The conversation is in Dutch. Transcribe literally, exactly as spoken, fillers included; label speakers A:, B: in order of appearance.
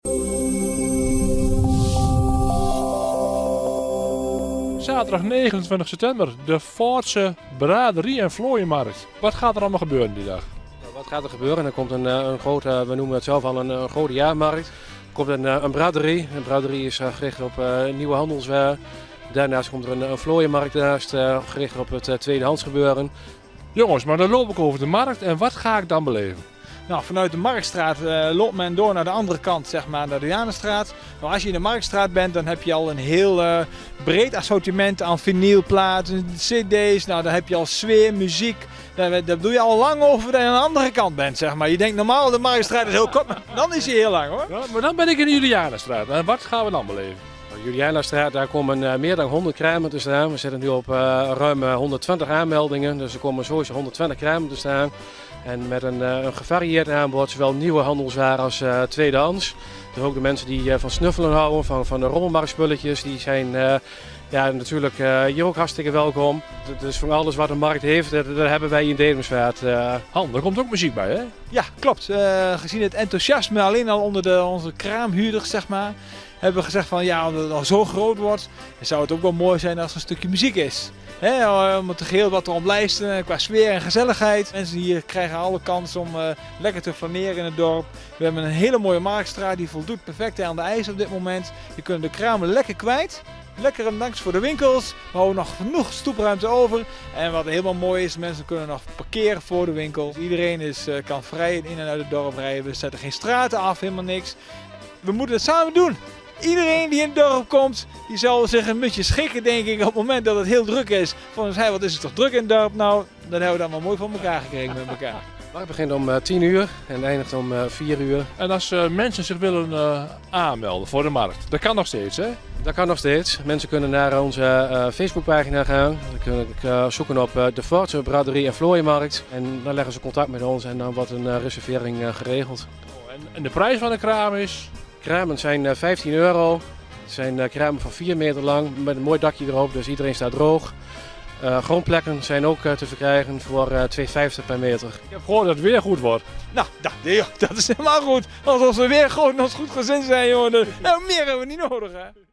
A: Zaterdag negenentwintig september, de Voortse braderie- en vlooienmarkt. Wat gaat er allemaal gebeuren die dag?
B: Wat gaat er gebeuren? Er komt een, een grote, we noemen het zelf al een, een grote jaarmarkt. Er komt een, een braderie. Een braderie is gericht op uh, nieuwe handelswaren. Daarnaast komt er een, een vlooienmarkt naast, uh, gericht op het uh, tweedehands gebeuren.
A: Jongens, maar dan loop ik over de markt en wat ga ik dan beleven?
C: Nou, vanuit de Marktstraat uh, loopt men door naar de andere kant, zeg maar, naar de Janenstraat. Nou, als je in de Marktstraat bent, dan heb je al een heel uh, breed assortiment aan vinylplaten, cd's. Nou, dan heb je al sfeer, muziek. Daar, daar doe je al lang over dat je aan de andere kant bent, zeg maar. Je denkt normaal, de Marktstraat is heel kort, maar dan is hij heel lang, hoor.
A: Ja, maar dan ben ik in de Julianenstraat. En wat gaan we dan beleven?
B: Julianastraat, daar komen uh, meer dan honderd kramen te staan. We zitten nu op uh, ruim honderdtwintig aanmeldingen, dus er komen sowieso honderdtwintig kramen te staan. En met een, uh, een gevarieerd aanbod, zowel nieuwe handelswaren als uh, tweedehands. Dus ook de mensen die uh, van snuffelen houden, van, van de rommelmarktspulletjes, die zijn uh, ja, natuurlijk uh, hier ook hartstikke welkom. Dus van alles wat de markt heeft, dat, dat hebben wij in Dedemsvaart. Uh...
A: Han, er komt ook muziek bij, hè?
C: Ja, klopt. Uh, gezien het enthousiasme alleen al onder de, onze kraamhuurders, zeg maar, hebben we gezegd van ja, omdat het al zo groot wordt, zou het ook wel mooi zijn als er een stukje muziek is. He, om het geheel wat te ontlijsten qua sfeer en gezelligheid. Mensen hier krijgen alle kans om uh, lekker te flaneren in het dorp. We hebben een hele mooie marktstraat die voldoet perfect aan de eisen op dit moment. Je kunt de kramen lekker kwijt. Lekker langs voor de winkels. We houden nog genoeg stoepruimte over. En wat helemaal mooi is, mensen kunnen nog parkeren voor de winkels. Iedereen is, uh, kan vrij in en uit het dorp rijden. We zetten geen straten af, helemaal niks. We moeten het samen doen. Iedereen die in het dorp komt, die zal zich een beetje schikken, denk ik, op het moment dat het heel druk is. Volgens mij, wat is het toch druk in het dorp? Nou, dan hebben we dat maar mooi voor elkaar gekregen met elkaar.
B: Het begint om uh, tien uur en eindigt om uh, vier uur.
A: En als uh, mensen zich willen uh, aanmelden voor de markt, dat kan nog steeds, hè?
B: Dat kan nog steeds. Mensen kunnen naar onze uh, Facebookpagina gaan. Dan kunnen uh, zoeken op uh, de Voortse braderie- en vlooienmarkt. En dan leggen ze contact met ons en dan wordt een uh, reservering uh, geregeld.
A: Oh, en, en de prijs van de kraam is?
B: Kramen zijn uh, vijftien euro. Het zijn uh, kramen van vier meter lang met een mooi dakje erop, dus iedereen staat droog. Uh, grondplekken zijn ook uh, te verkrijgen voor uh, twee vijftig per meter.
A: Ik heb gehoord dat het weer goed wordt.
C: Nou, dat, dat is helemaal goed. Als we weer gewoon ons goed gezind zijn, jongen. Nou, meer hebben we niet nodig, hè.